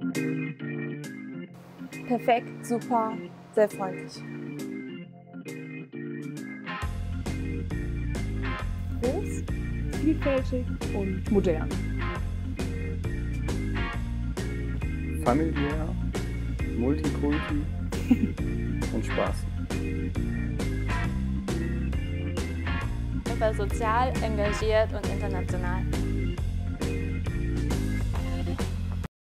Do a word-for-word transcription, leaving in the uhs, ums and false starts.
Perfekt, super, sehr freundlich. Groß, vielfältig und modern. Familiär, Multikulti und Spaß. Er war sozial, engagiert und international.